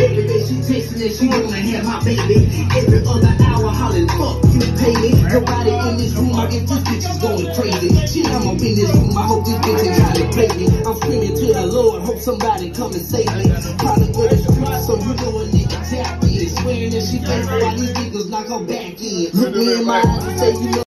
Every day she texting and she wanna have my baby. Every other hour hollering, fuck you pay me. Nobody in this room, I get these bitches going crazy. Shit, I'm up in this room, I hope these bitches try to play me. I'm screaming to the Lord, hope somebody come and save me. Probably go to the street, so you know a nigga tap in. Swearing that she faithful while these niggas knock her back in. Look me in my eyes and say you know